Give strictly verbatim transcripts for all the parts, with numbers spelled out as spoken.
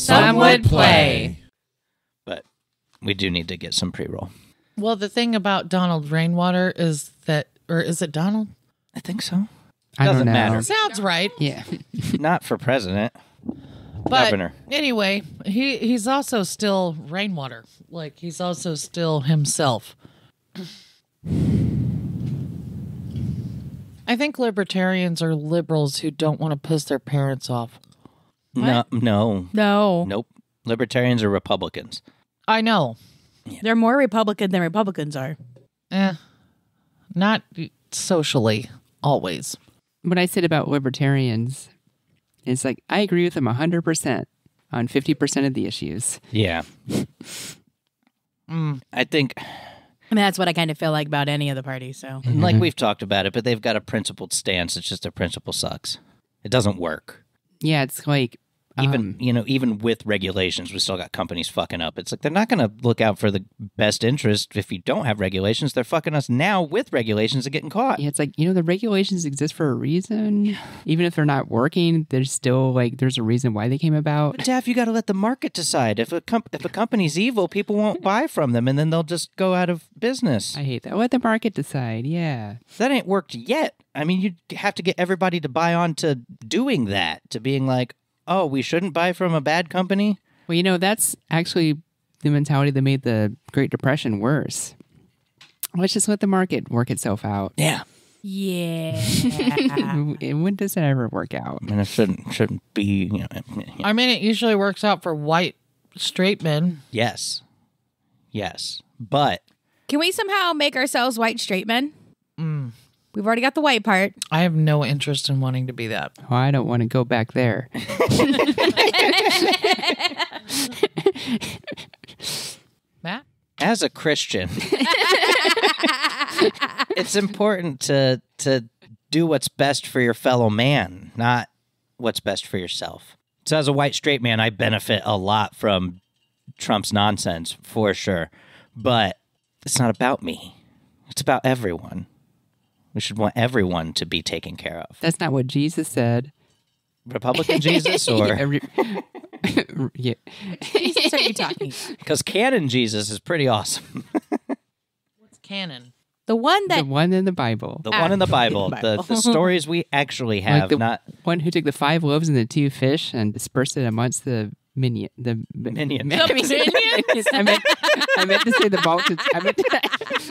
Some would play. But we do need to get some pre-roll. Well, the thing about Donald Rainwater is that, or is it Donald? I think so. I Doesn't don't know. matter. Sounds right. Yeah. Not for president. But Governor. anyway, he, he's also still Rainwater. Like, he's also still himself. I think libertarians are liberals who don't want to piss their parents off. No, no. No. Nope. Libertarians are Republicans. I know. They're more Republican than Republicans are. Eh. Not socially, always. What I said about libertarians is like, I agree with them one hundred percent on fifty percent of the issues. Yeah. Mm. I think, And that's what I kind of feel like about any of the parties. So, like we've talked about it, but they've got a principled stance. It's just their principle sucks. It doesn't work. Yeah, it's like... Even, um, you know, even with regulations, we still got companies fucking up. It's like they're not going to look out for the best interest if you don't have regulations. They're fucking us now with regulations and getting caught. Yeah, it's like, you know, the regulations exist for a reason. Even if they're not working, there's still, like, there's a reason why they came about. But, Daff, you got to let the market decide. If a comp- if a company's evil, people won't buy from them, and then they'll just go out of business. I hate that. Let the market decide, yeah. That ain't worked yet. I mean, you have to get everybody to buy on to doing that, to being like, oh, we shouldn't buy from a bad company? Well, you know, that's actually the mentality that made the Great Depression worse. Let's just let the market work itself out. Yeah. yeah. And when does that ever work out? I mean, it shouldn't, shouldn't be, you know. Yeah. I mean, it usually works out for white straight men. Yes. Yes. But Can we somehow make ourselves white straight men? Mm. We've already got the white part. I have no interest in wanting to be that. Oh, I don't want to go back there. Matt? as a Christian, it's important to to do what's best for your fellow man, not what's best for yourself. So as a white straight man, I benefit a lot from Trump's nonsense, for sure. But it's not about me. It's about everyone. We should want everyone to be taken care of. That's not what Jesus said. Republican Jesus or... Yeah, re- yeah. Jesus, are you talking? Because canon Jesus is pretty awesome. What's canon? The one The that one in the Bible. The one in the Bible. The, the stories we actually have, Like the not... one who took the five loaves and the two fish and dispersed it amongst the minion. The Minions. The minions? I meant, I meant to say the multitude. I meant to,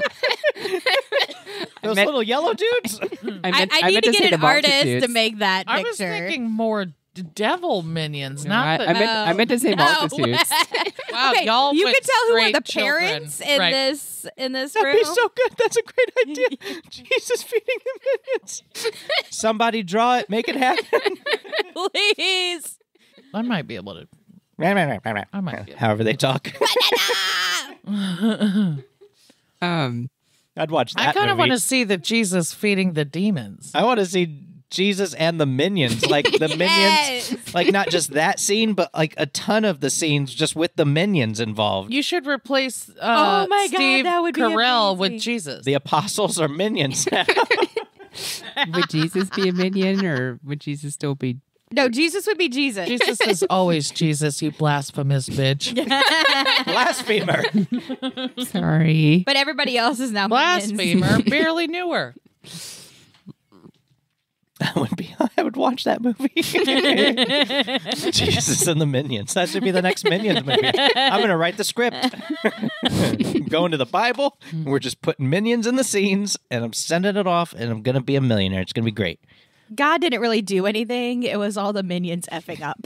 Those meant- little yellow dudes? I, I, meant, I need meant to say get the an artist multitudes. to make that I was picture. thinking more d- devil minions, No, not I, the... I meant, I meant to say No. multitudes. Wow, Okay, y'all you with can tell who are straight the children. parents in Right. this in this That'd room. be so good. That's a great idea. Jesus feeding the minions. Somebody draw it. Make it happen. Please. I might be able to... I might be able However they talk. Um, I'd watch that I kind of movie. want to see the Jesus feeding the demons. I want to see Jesus and the minions. Like the Yes. minions. Like not just that scene, but like a ton of the scenes just with the minions involved. You should replace uh, Oh my God, Steve that would be Carell amazing. with Jesus. The apostles are minions now. would Jesus be a minion or would Jesus still be? No, Jesus would be Jesus. Jesus is always Jesus, you blasphemous bitch. Blasphemer. Sorry. But everybody else is now minions. Blasphemer. Barely knew her. That would be. I would watch that movie. Jesus and the Minions. That should be the next Minions movie. I'm going to write the script. Go into the Bible. We're just putting minions in the scenes, and I'm sending it off, and I'm going to be a millionaire. It's going to be great. God didn't really do anything. It was all the minions effing up.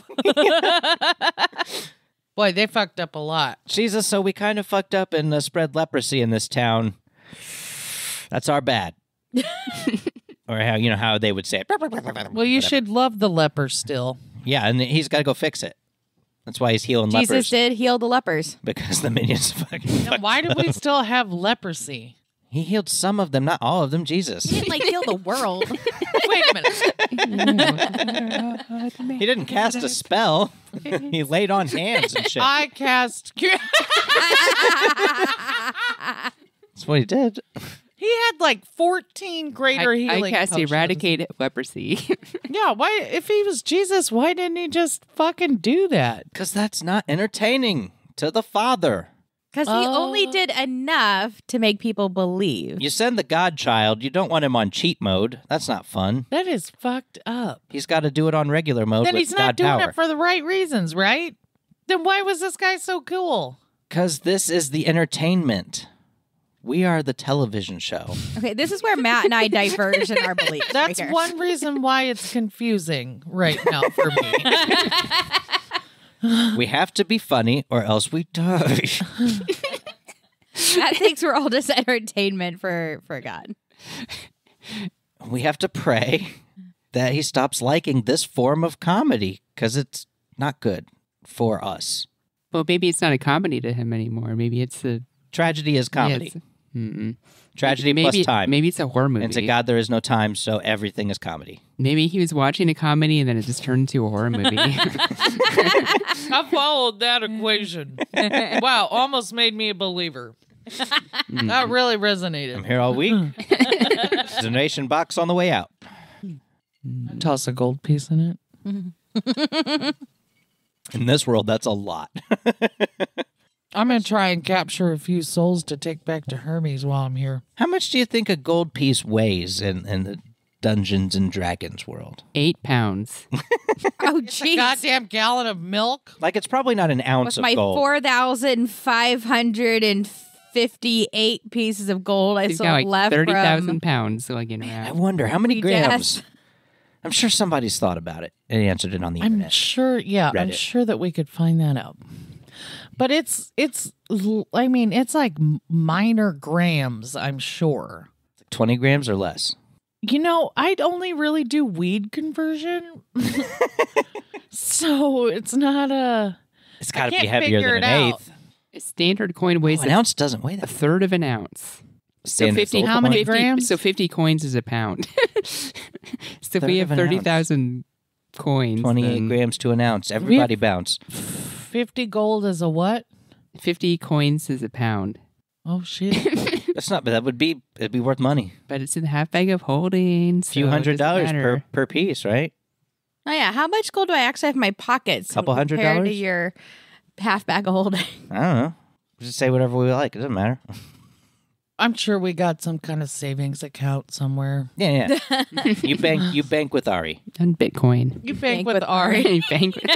Boy, they fucked up a lot. Jesus, so we kind of fucked up and uh, spread leprosy in this town. That's our bad. Or how, you know, how they would say it. Well, you should love the leper still. Yeah, and he's got to go fix it. That's why he's healing Jesus lepers. did heal the lepers. Because the minions fucking Now, fucked why do up. we still have leprosy? He healed some of them, not all of them. Jesus. He didn't like heal the world. Wait a minute. He didn't cast a spell. He laid on hands and shit. I cast... That's what he did. He He had like fourteen greater I, healing I cast potions. eradicate leprosy. Yeah, why? If he was Jesus, why didn't he just fucking do that? Because that's not entertaining to the Father. Because he Uh. only did enough to make people believe. You send the Godchild, you don't want him on cheat mode. That's not fun. That is fucked up. He's got to do it on regular mode Then with he's not God doing power. it for the right reasons, right? Then why was this guy so cool? Because this is the entertainment. We are the television show. Okay, this is where Matt and I diverge in our beliefs. That's right here. one reason why it's confusing right now for me. We have to be funny or else we die. Matt thinks we're all just entertainment for, for God. We have to pray that he stops liking this form of comedy because it's not good for us. Well, maybe it's not a comedy to him anymore. Maybe it's a Tragedy is comedy. Yeah, mm-mm. Tragedy maybe, plus time. Maybe it's a horror movie. And to God, there is no time, so everything is comedy. Maybe he was watching a comedy and then it just turned into a horror movie. I followed that equation. Wow, almost made me a believer. That really resonated. I'm here all week. Donation box on the way out. Toss a gold piece in it. In this world, that's a lot. I'm going to try and capture a few souls to take back to Hermes while I'm here. How much do you think a gold piece weighs in, in the Dungeons and Dragons world? Eight pounds. Oh, jeez. Goddamn gallon of milk. Like, it's probably not an ounce With of my gold. four thousand five hundred fifty-eight pieces of gold I He's still got have like left thirty thousand from... pounds lugging I around. wonder, how many Yes. grams? I'm sure somebody's thought about it and answered it on the I'm internet. sure, yeah, I'm Reddit. sure that we could find that out. But it's, it's, l- I mean, it's like m- minor grams, I'm sure. twenty grams or less? You know, I'd only really do weed conversion. So it's not a. It's got to can't be heavier figure than it an out. eighth. A standard coin weighs Oh, an a, ounce doesn't weigh a that. third of an ounce. So Standard fifty. gold How many coin. fifty grams? So fifty coins is a pound. So if Third we of have an ounce. thirty thousand coins, twenty-eight then grams to an ounce. Everybody bounce. fifty gold is a what? fifty coins is a pound. Oh, shit. That's not, but that would be, it'd be worth money. But it's in the half bag of holding. A few hundred dollars per, per piece, right? Oh, yeah. How much gold do I actually have in my pockets? Couple hundred compared to dollars? your half bag of holding? I don't know. Just say whatever we like. It doesn't matter. I'm sure we got some kind of savings account somewhere. Yeah, yeah. you bank, you bank with Ari. And Bitcoin. You Bank bank with with Ari. Bank with-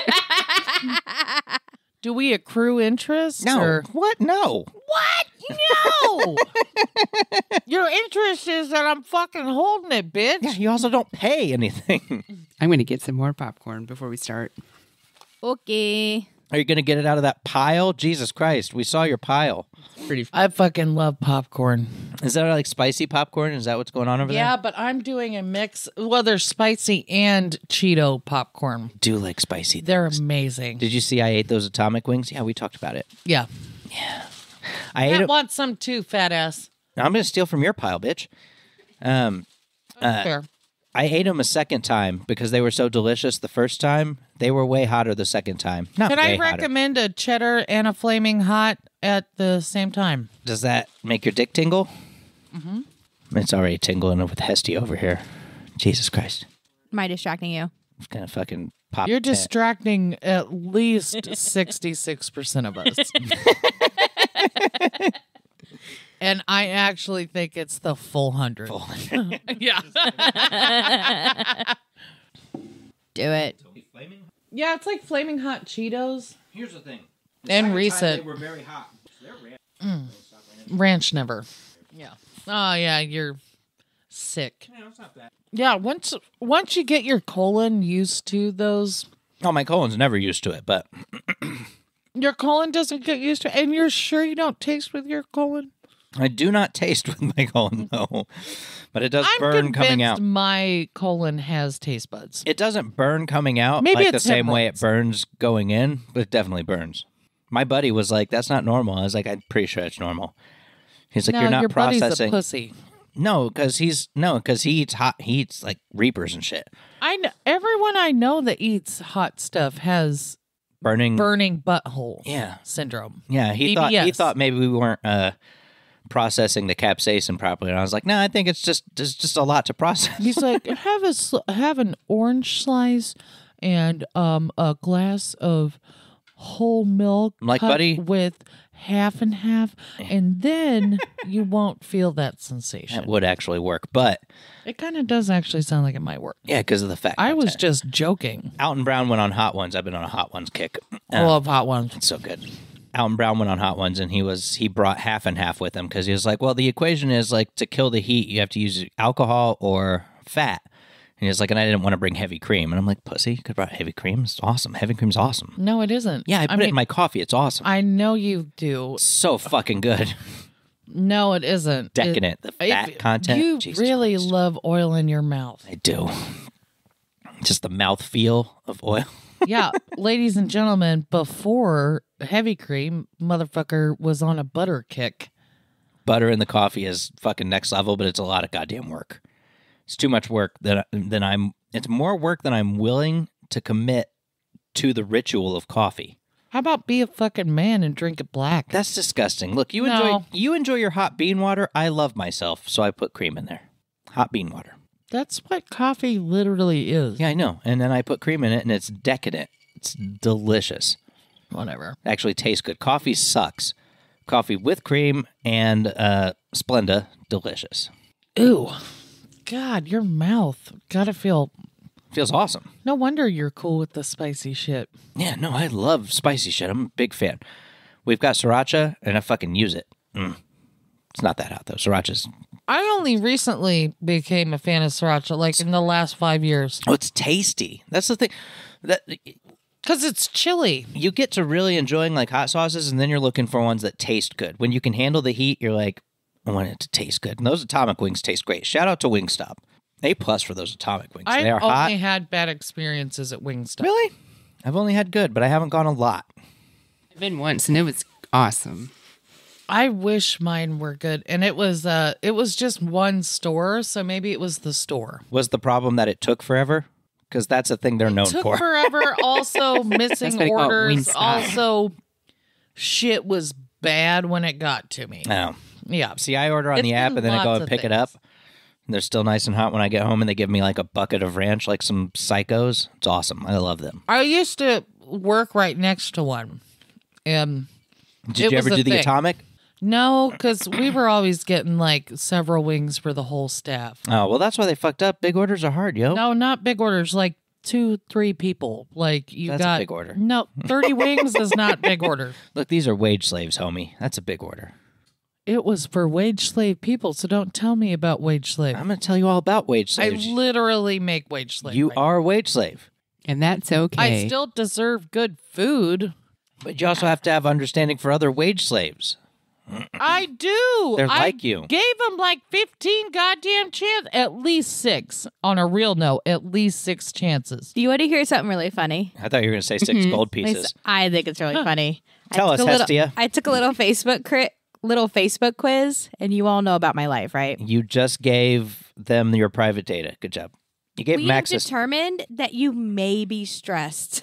Do we accrue interest? No. Or? What? No. What? No. Your interest is that I'm fucking holding it, bitch. Yeah, you also don't pay anything. I'm going to get some more popcorn before we start. Okay. Are you going to get it out of that pile? Jesus Christ. We saw your pile. Pretty. I fucking love popcorn. Is that like spicy popcorn? Is that what's going on over Yeah, there? but I'm doing a mix. Well, there's spicy and Cheeto popcorn. I do like spicy. They're things. amazing. Did you see I ate those atomic wings? Yeah, we talked about it. Yeah. I ate I them. want some too, fat ass. I'm going to steal from your pile, bitch. Um, That's fair. I ate them a second time because they were so delicious the first time. They were way hotter the second time. Not Can way I hotter. recommend a cheddar and a flaming hot at the same time? Does that make your dick tingle? Mm-hmm. It's already tingling with Hesty over here. Jesus Christ. Am I distracting you? It's gonna fucking pop. You're it. distracting at least sixty-six percent of us. And I actually think it's the full hundred. Full. Yeah. Do it. Yeah, it's like flaming hot Cheetos. Here's the thing. And recent. were very hot. Ranch never. Yeah. Oh yeah, you're sick. Yeah, it's not bad. Yeah, once once you get your colon used to those, Oh, my colon's never used to it, but your colon doesn't get used to, and you're sure you don't taste with your colon. I do not taste with my colon, no. But it does I'm burn convinced coming out. my colon has taste buds. It doesn't burn coming out Maybe like the it's same way it hemorrhoids. burns going in, but it definitely burns. My buddy was like, "That's not normal." I was like, "I'm pretty sure it's normal." He's like, no, "You're not your buddy's a processing." pussy. No, because he's no, because he eats hot. He eats like Reapers and shit. I know, everyone I know that eats hot stuff has Burning. burning butthole Yeah, syndrome. yeah. He thought he B B S. thought maybe we weren't uh, processing the capsaicin properly. And I was like, no, I think it's just there's just a lot to process. He's like, have a sl- have an orange slice and um a glass of whole milk I'm like, cut buddy, with half and half, and then you won't feel that sensation. that would actually work, but It kind of does actually sound like it might work. yeah, because of the fat. I was content. just joking. Alton Brown went on Hot Ones. I've been on a Hot Ones kick. I Uh, love hot ones. It's so good. Alton Brown went on Hot Ones, and he was he brought half and half with him because he was like, well, the equation is like to kill the heat, you have to use alcohol or fat. And he was like, and I didn't want to bring heavy cream. And I'm like, pussy, you could have brought heavy cream. It's awesome. Heavy cream's awesome. No, it isn't. Yeah, I put it mean, in my coffee. It's awesome. I know you do. So fucking good. No, it isn't. Decadent. The It- fat if content. You Jesus really Christ. love oil in your mouth. I do. Just the mouth feel of oil. Yeah, ladies and gentlemen, before heavy cream, motherfucker was on a butter kick. Butter in the coffee is fucking next level, but it's a lot of goddamn work. It's too much work than, than I'm, it's more work than I'm willing to commit to the ritual of coffee. How about be a fucking man and drink it black? That's disgusting. Look, you No. enjoy you enjoy your hot bean water. I love myself, so I put cream in there. Hot bean water. That's what coffee literally is. Yeah, I know. And then I put cream in it, and it's decadent. It's delicious. Whatever. Actually tastes good. Coffee sucks. Coffee with cream and uh, Splenda, delicious. Ew. God, your mouth. Gotta feel. Feels awesome. No wonder you're cool with the spicy shit. Yeah, no, I love spicy shit. I'm a big fan. We've got sriracha, and I fucking use it. Mm. It's not that hot, though. Sriracha's... I only recently became a fan of sriracha, like in the last five years. Oh, it's tasty. That's the thing. That Because it's chili. you get to really enjoying like hot sauces, and then you're looking for ones that taste good. When you can handle the heat, you're like, I want it to taste good. And those atomic wings taste great. Shout out to Wingstop. A plus for those atomic wings. I've they are only hot. had bad experiences at Wingstop. Really? I've only had good, but I haven't gone a lot. I've been once and it was awesome. I wish mine were good, and it was uh, it was just one store, so maybe it was the store. Was the problem that it took forever? Because that's a thing they're known Took for. forever. Also, missing what they call it, orders. Wingstop. Also, shit was bad when it got to me. Oh. Yeah. See, I order on It's the app, been and then I go lots and of pick it things. up. And they're still nice and hot when I get home, and they give me like a bucket of ranch, like some psychos. It's awesome. I love them. I used to work right next to one, and Did It you was ever a do the thing. atomic? no, because we were always getting like several wings for the whole staff. Oh, well, that's why they fucked up. Big orders are hard, yo. No, not big orders. Like two, three people. Like you That's a got big order. No, thirty wings is not big order. Look, these are wage slaves, homie. That's a big order. It was for wage slave people, so don't tell me about wage slave. I'm going to tell you all about wage I slaves. literally make wage slave. you right now. are a wage slave. And that's okay. I still deserve good food. But you also have to have understanding for other wage slaves. I do. They're I like you. Gave them like fifteen goddamn chances. At least six. On a real note, at least six chances. Do you want to hear something really funny? I thought you were going to say six gold At least pieces. I think it's really funny. I Tell took us, a little- Hestia. I took a little Facebook cri- little Facebook quiz, and you all know about my life, right? You just gave them your private data. Good job. You gave We them have access. determined that you may be stressed.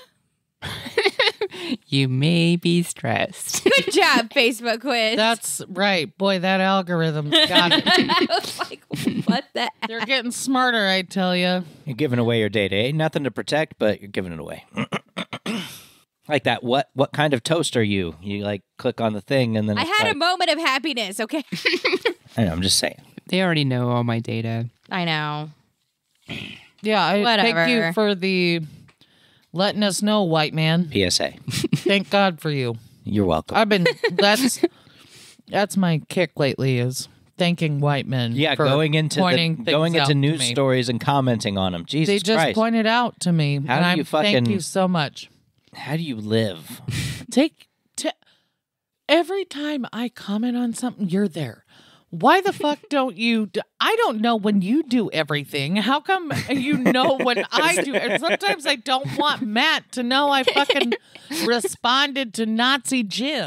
You may be stressed. Good job, Facebook quiz. That's right. Boy, that algorithm's got it. I was like, what the? They're getting smarter, I tell you. You're giving away your data. Ain't nothing to protect, but you're giving it away. Like that. What what kind of toast are you? You like click on the thing and then I it's had like, a moment of happiness. Okay, I know, I'm just saying. They already know all my data. I know. Yeah, I thank Whatever. you for the letting us know, white man. P S A. Thank God for you. You're welcome. I've been that's that's my kick lately is thanking white men. yeah, for going into pointing the, things going out into to news me. stories and commenting on them. Jesus They just Christ. pointed out to me, How and do I you thank fucking- you so much. How do you live? Take t- every time I comment on something, you're there. Why the fuck don't you? Do- I don't know when you do everything. How come you know when I do? And sometimes I don't want Matt to know I fucking responded to Nazi Jim.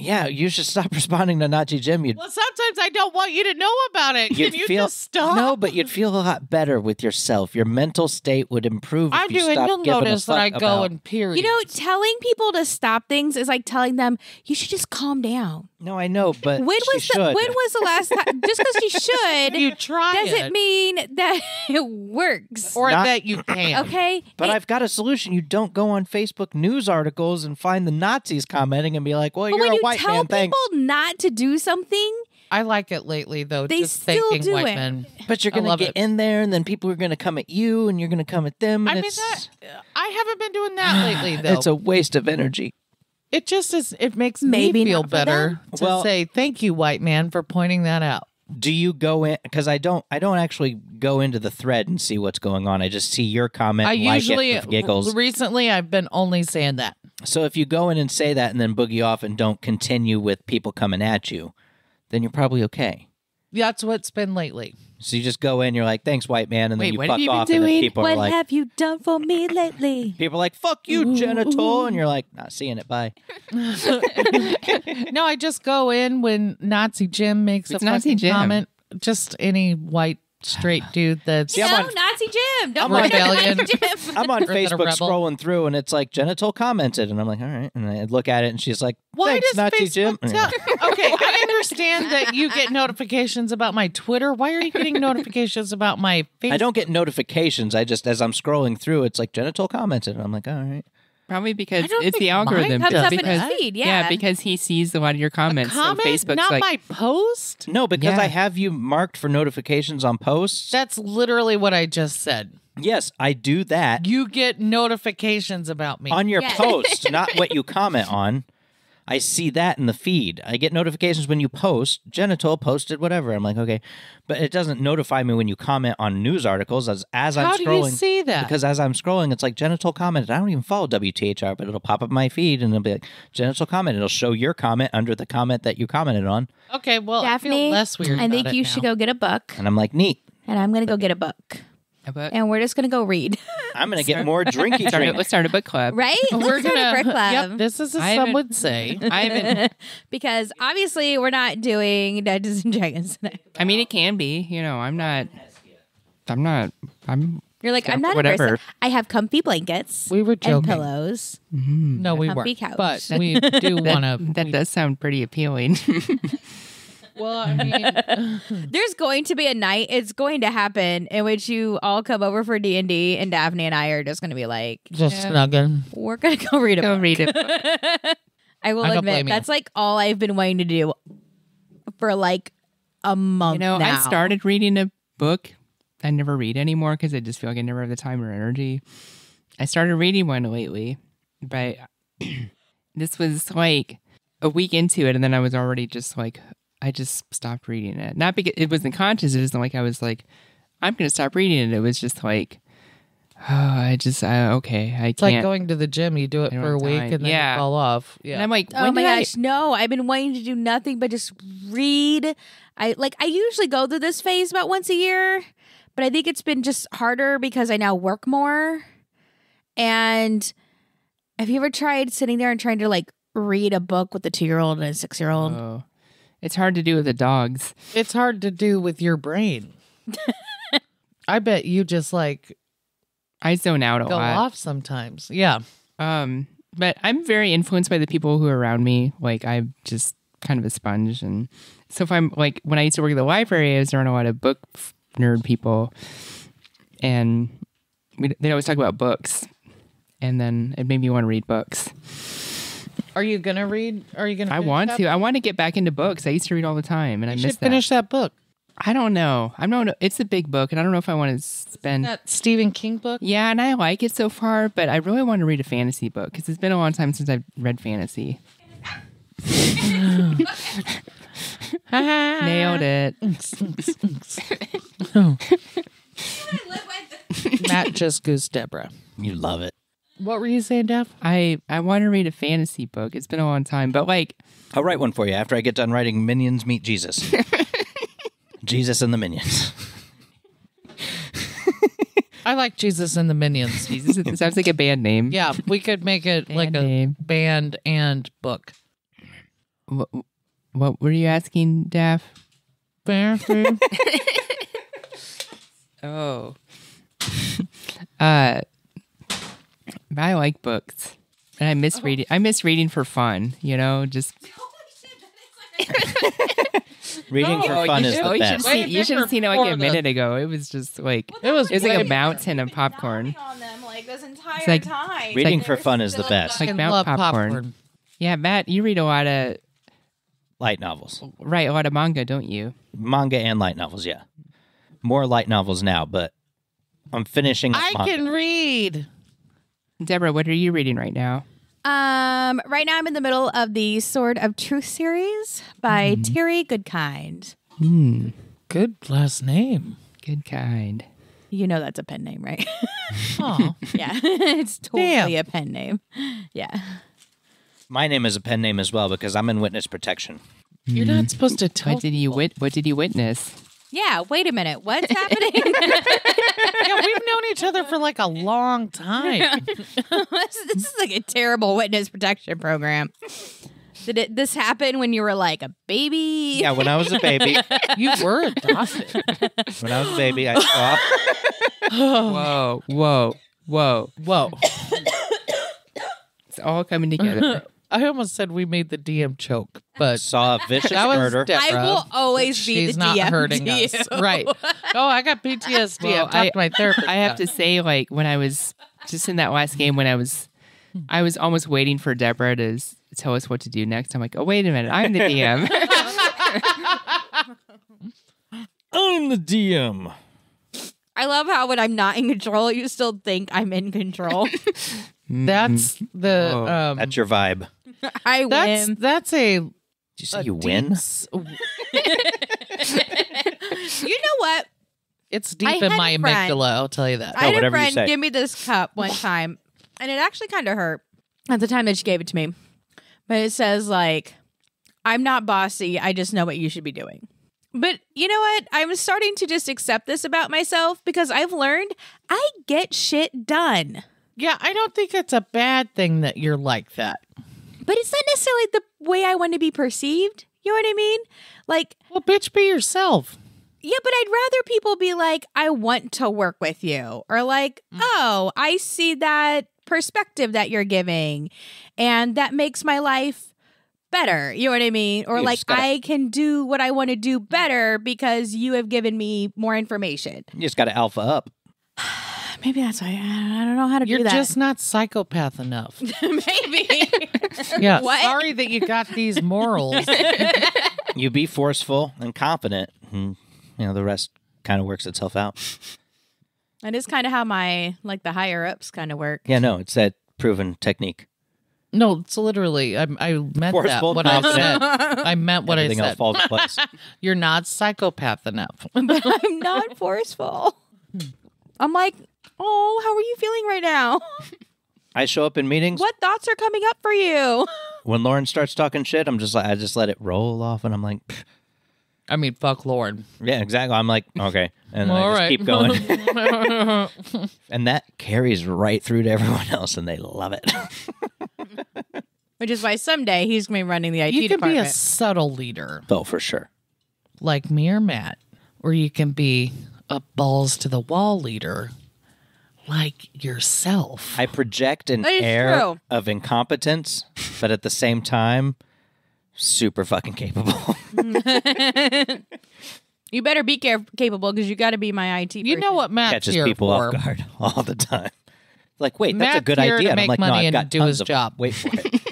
Yeah, you should stop responding to Nazi Jim. You'd, Well, sometimes I don't want you to know about it. Can you'd you feel, just stop? No, but you'd feel a lot better with yourself. Your mental state would improve if I you do, and stopped you'll giving notice a that I fuck go about- in periods. You know, telling people to stop things is like telling them you should just calm down. No, I know, but When she was the should. when was the last time? Just because you should you try doesn't it, mean that it works. or Not- that you can. Okay, But Hey, I've got a solution. You don't go on Facebook news articles and find the Nazis commenting and be like, well, but you're when a you white tell man, people thanks. not to do something, I like it lately, though. They just still thanking do white it. men. But you're I going to love get it. in there, and then people are going to come at you, and you're going to come at them. And I mean, it's, that, I haven't been doing that lately, though. it's a waste of energy. It just is. It makes Maybe me feel not for better to Well- say thank you, white man, for pointing that out. Do you go in? Because I don't. I don't actually go into the thread and see what's going on. I just see your comment. I and like usually, it for giggles. recently, I've been only saying that. So if you go in and say that and then boogie off and don't continue with people coming at you, then you're probably okay. That's what's been lately. So you just go in, you're like, thanks, white man, and then Wait, you what fuck have you been off, and then doing? people what are like, have you done for me lately? people are like, fuck you, genital, and you're like, not seeing it, bye. No, I just go in when Nazi Jim makes It's a Nazi fucking Jim. comment. Just any white straight dude that's See, I'm no, on- Nazi Jim. Don't I'm worry on- about Rebellion. Nazi Jim. I'm on Or is that a Facebook rebel? scrolling through, and it's like genital commented, and I'm like, all right, and I look at it, and she's like, Why thanks, does Nazi Facebook Jim. tell? Okay, I understand that you get notifications about my Twitter. Why are you getting notifications about my Facebook? I don't get notifications. I just, as I'm scrolling through, it's like genital commented, and I'm like, all right. Probably because I don't it's the think mine algorithm. comes just up in because, his feed, yeah. because he sees a lot of your comments. comment, so Facebook's not like, my post. No, because Yeah. I have you marked for notifications on posts. That's literally what I just said. Yes, I do that You get notifications about me. on your Yeah. post, not what you comment on. I see that in the feed. I get notifications when you post, genital posted, whatever. I'm like, okay. But it doesn't notify me when you comment on news articles as, as I'm How do scrolling. you see that? Because as I'm scrolling, it's like genital commented. I don't even follow W T H R, but it'll pop up my feed and it'll be like genital comment. It'll show your comment under the comment that you commented on. Okay, well, I Daphne, feel less weird. I think about you it should now. go get a book, And I'm like, neat. and I'm gonna go get a book, but and we're just gonna go read. I'm going to get more drinky start a, drink. let's start a book club. Right? We're Let's start gonna. a book club. Yep, this is as I some haven't- would say. I haven't. Because obviously we're not doing Dungeons and Dragons tonight. I mean, it can be. You know, I'm not. I'm not. I'm. You're like, Yeah, I'm not a whatever. person. I have comfy blankets We were and joking. pillows. No, we Comfy weren't. couch. But we do want to. That does sound pretty appealing. Well, I mean, There's going to be a night, it's going to happen, in which you all come over for D and D, and Daphne and I are just going to be like, just Yeah. snugging. we're going to go read a Go book. read it. I will I don't admit, blame you. that's like all I've been wanting to do for like a month You know, now. I started reading a book. I never read anymore because I just feel like I never have the time or energy. I started reading one lately, but this was like a week into it, and then I was already just like, I just stopped reading it. Not because it wasn't conscious. It wasn't like I was like, I'm going to stop reading it. It was just like, oh, I just, I, okay, I It's can't. like going to the gym. You do it I don't for a have week time. and then Yeah. you fall off. and Yeah. I'm like, Oh when my did I- gosh, no. I've been wanting to do nothing but just read. I like I usually go through this phase about once a year, but I think it's been just harder because I now work more. And have you ever tried sitting there and trying to like read a book with a two-year-old and a six-year-old? Oh, it's hard to do with the dogs. It's hard to do with your brain. I bet you just like I zone out a go lot. off sometimes. Yeah. Um, but I'm very influenced by the people who are around me. Like I'm just kind of a sponge, and so if I'm like when I used to work at the library, I was around a lot of book f- nerd people, and we, they always talk about books, and then it made me want to read books. Are you gonna read? Are you gonna? I finish want that? to. I want to get back into books. I used to read all the time, and I You miss should finish that. that book. I don't know. I don't know. It's a big book, and I don't know if I want to spend. That Stephen King book. Yeah, and I like it so far, but I really want to read a fantasy book because it's been a long time since I've read fantasy. Nailed it. Matt just goose Deborah. You love it. What were you saying, Daph? I I want to read a fantasy book. It's been a long time, but like I'll write one for you after I get done writing Minions Meet Jesus. Jesus and the Minions. I like Jesus and the Minions. Jesus, it sounds like a band name. Yeah, we could make it like Band a name. band and book. What, what were you asking, Daff? Fancy. Oh. uh, I like books. And I miss reading. I miss reading for fun, you know, just... Reading for Oh, fun you is should, the oh, you should best. see, you should have seen it like a minute ago. It was just like... It was, It was like way a mountain of popcorn. on them like this entire It's like- time. Reading like- for fun is the best. like fucking Mount love popcorn. Yeah, Matt, you read a lot of... Light novels. Right, a lot of manga, don't you? Manga and light novels, yeah. More light novels now, but I'm finishing up I manga. can read. Deborah, what are you reading right now? Um, right now I'm in the middle of the Sword of Truth series by Terry Goodkind. Hmm, Good last name. good kind. You know that's a pen name, right? Oh, Yeah, it's totally Damn. a pen name. Yeah. My name is a pen name as well because I'm in witness protection. you're not supposed to tell. What did you wit? What did you witness? Yeah, wait a minute. What's happening? Yeah, we've known each other for like a long time. this, this is like a terrible witness protection program. Did it this happen when you were like a baby? Yeah, when I was a baby, You were adopted. when I was a baby, I saw. Whoa, whoa, whoa! Whoa. It's all coming together. I almost said we made the D M choke, but saw a vicious that was murder. Deborah. I will always be She's the not D M hurting to us. you. Right. Oh, I got P T S D. Well, I've talked I- to my therapist. I have about to it. say, like when I was just in that last game, when I was, I was almost waiting for Deborah to s- tell us what to do next. I'm like, oh wait a minute, I'm the D M. I'm the D M. I love how when I'm not in control, you still think I'm in control. That's the Oh, um That's your vibe. I that's win. that's a, Did you say a you deep win? s- You know what? It's I deep in had my a friend- amygdala, I'll tell you that. I had a whatever you friend say. give me this cup one time, and it actually kind of hurt at the time that she gave it to me. But it says, like, I'm not bossy. I just know what you should be doing. But you know what? I'm starting to just accept this about myself because I've learned I get shit done. Yeah, I don't think it's a bad thing that you're like that. But it's not necessarily the way I want to be perceived. You know what I mean? Like, Well, bitch, be yourself. yeah, but I'd rather people be like, I want to work with you. Or like, oh, I see that perspective that you're giving. And that makes my life better. You know what I mean? Or You like, just gotta- I can do what I want to do better because you have given me more information. You just got to alpha up. Maybe that's why I, I don't know how to You're do that. just not psychopath enough. Maybe. Yeah. What? Sorry that you got these morals. You be forceful and confident, and you know the rest kind of works itself out. That is kind of how my, like, the higher ups kind of work. Yeah, no, it's that proven technique. No, it's literally. I, I meant Forceful, that. What I confident. said. I meant what Everything I else said. falls in place. You're not psychopath enough. But I'm not forceful. I'm like, oh, how are you feeling right now? I show up in meetings. What thoughts are coming up for you? When Lauren starts talking shit, I'm just like, I just let it roll off, and I'm like, pfft. I mean, fuck Lauren. yeah, exactly. I'm like, okay, and then All I just right. keep going, and that carries right through to everyone else, and they love it. Which is why someday he's going to be running the I T You can be department. a subtle leader, Oh, for sure. like me or Matt, or you can be a balls to the wall leader, like yourself. I project an That is air true. of incompetence, but at the same time, super fucking capable. You better be care- capable because you got to be my I T You know person. what Matt's Catches here people for? off guard all the time. Like, wait, that's a Matt's good here idea. to And I'm make like, no, money I've and got do tons his of job. Wait for it.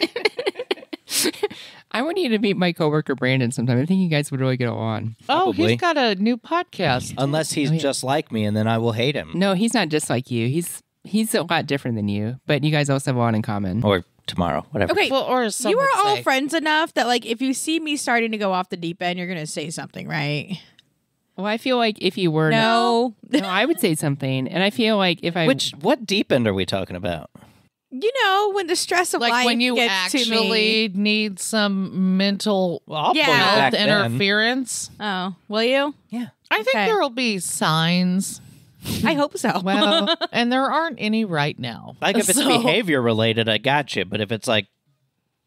I want you to meet my coworker Brandon sometime. I think you guys would really get along. Oh, Probably. he's got a new podcast. Unless he's Oh, yeah. just like me, and then I will hate him. No, he's not just like you. He's he's a lot different than you, but you guys also have a lot in common. Or tomorrow, whatever. Okay, Well, or as some you would are all say. friends enough that, like, if you see me starting to go off the deep end, you're going to say something, right? Well, I feel like if you were No. no, I would say something, and I feel like if I Which what deep end are we talking about? You know, when the stress of Like life when you gets to me. actually need some mental Well, I'll Yeah. pull you health back then. interference. Oh, will you? Yeah. I think Okay. there will be signs, I hope so.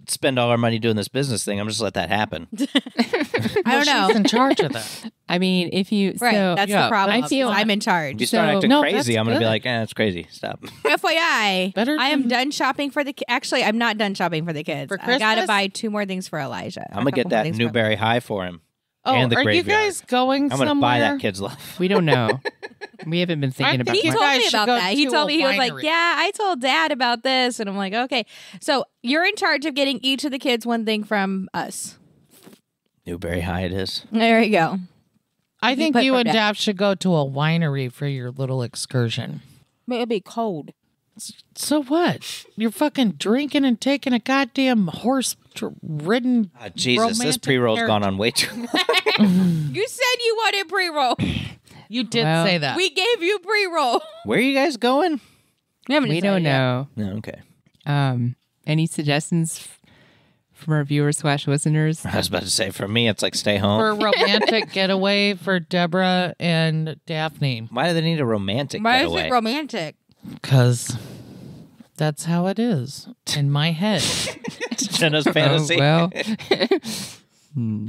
spend all our money doing this business thing. I'm just let that happen. I don't know. She's in charge of that. I mean, if you Right, so, that's yeah, the problem. I feel- I'm in If charge. you start So- acting No, crazy, that's I'm going to be good. like, eh, that's crazy. Stop. F Y I, Better I am than- done shopping for the. Ki- Actually, I'm not done shopping for the kids. For I gotta Christmas? buy two more things for Elijah. I'm going to get that Newberry High for him. Oh, And the are you graveyard. guys going I'm going to somewhere? buy that kid's life. we don't know. We haven't been thinking I about think He you much. told guys me should about go that. He to told a me he was like, winery. "Yeah, I told Dad about this," and I'm like, "Okay." So you're in charge of getting each of the kids one thing from us. Newberry High it is. There you go. I think put you for and Dad. Dav should go to a winery for your little excursion. It'll be cold. So what? You're fucking drinking and taking a goddamn horse-ridden. Oh, Jesus, this romantic pre-roll's carriage. gone on way too long. You said you wanted pre-roll. You did Well, say that. We gave you pre-roll. Where are you guys going? We, haven't We decided don't yet. know. No, okay. Um, any suggestions f- from our viewers slash listeners? I was about to say, for me, it's like stay home. for a romantic getaway for Deborah and Daphne. Why do they need a romantic Why getaway? is it romantic? Because that's how it is in my head. Jenna's Oh, fantasy. well. Hmm.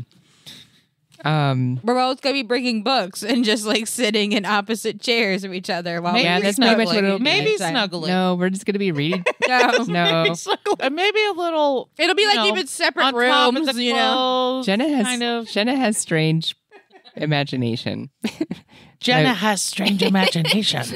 Um, We're both gonna be bringing books and just like sitting in opposite chairs of each other while Maybe Yeah, we're that's pretty much snuggling. what it'll be. Maybe Time. snuggling. no, we're just gonna be reading. No. No, And maybe a little. It'll be you like know, even separate on top rooms, of the you know. clothes, Jenna has kind of. Jenna has strange imagination. Jenna I- has strange imagination.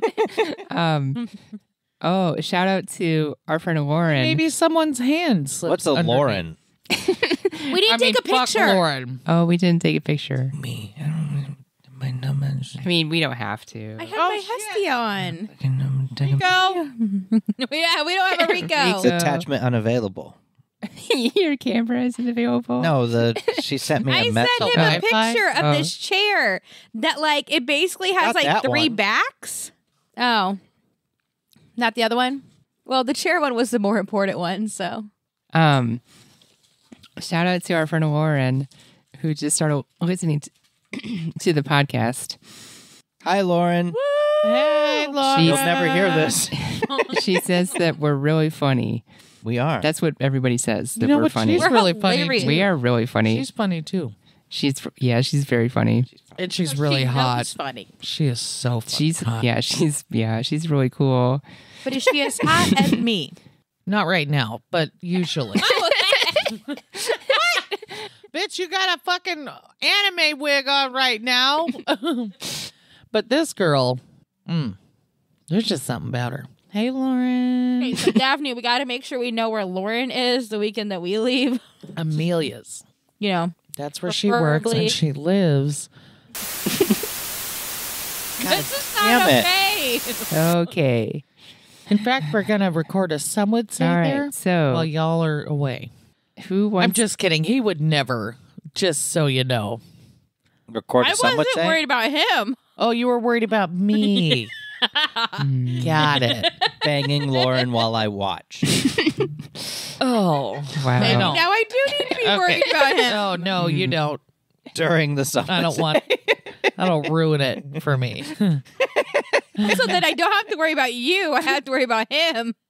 Um, oh, shout out to our friend Lauren. Maybe someone's hand slips. What's a underneath. Lauren? We didn't I take mean, a fuck picture. Lauren. Oh, we didn't take a picture. Me. I don't my numbers. I mean, we don't have to. I have Oh, my shit. Hestie on. Go. Yeah, we don't have a Rico. Rico. Attachment unavailable. Your camera isn't available. No, the she sent me a I message. sent him a Wi-Fi? picture of Oh. this chair that, like, it basically has Not like that three one. backs. Oh, not the other one. Well, the chair one was the more important one. So Um, shout out to our friend Lauren, who just started listening to, to the podcast. Hi, Lauren. Hey, Lauren. She's- You'll never hear this. She says that we're really funny. We are. That's what everybody says. That You know we're what? funny. She's We're really funny. hilarious. Too. We are really funny. She's funny too, She's yeah, she's very funny. and she's really She knows hot. funny. She is so fucking She's hot. yeah, she's yeah, she's really cool. But is she as hot as me? Not right now, but usually. Bitch, you got a fucking anime wig on right now. But this girl, mm, there's just something about her. Hey, Lauren. Okay, so Daphne, we got to make sure we know where Lauren is the weekend that we leave. Amelia's. You know, That's where she works Preferably- and she lives. this is damn not it. okay. Okay. In fact, we're going to record a Some Would Say All right. there So while y'all are away. who wants I'm just kidding. He would never, just so you know. Record I some would wasn't say. worried about him. Oh, you were worried about me. Mm. Got it. Banging Lauren while I watch. Oh. Wow. They don't. Now I do need to be Okay. worried about him. No, no, you don't. During the summer. I don't want. That'll ruin it for me. So that I don't have to worry about you. I have to worry about him.